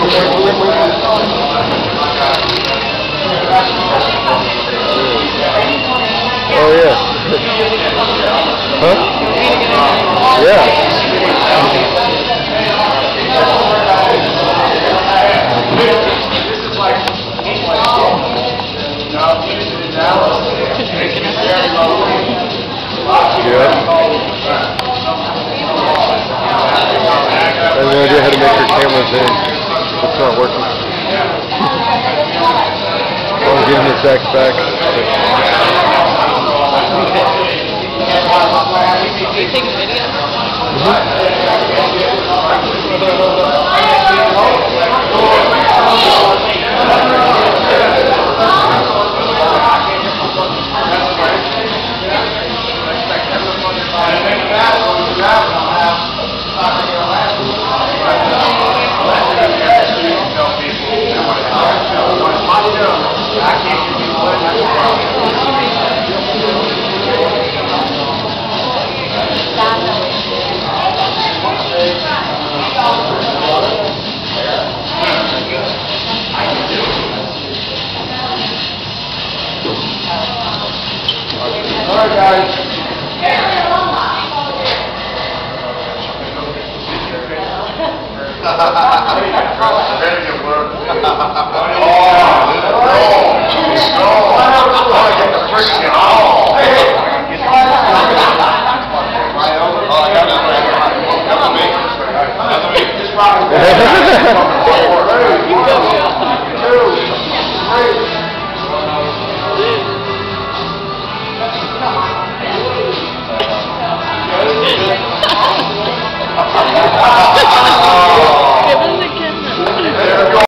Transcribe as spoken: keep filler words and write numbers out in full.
Oh yeah. Huh? Yeah. Yeah. I have no idea how to make your cameras in. It's not working. I'm giving the Zakk back. Are you taking video? Alright guys. Very good work. Oh, no. No. I get the friction. Oh.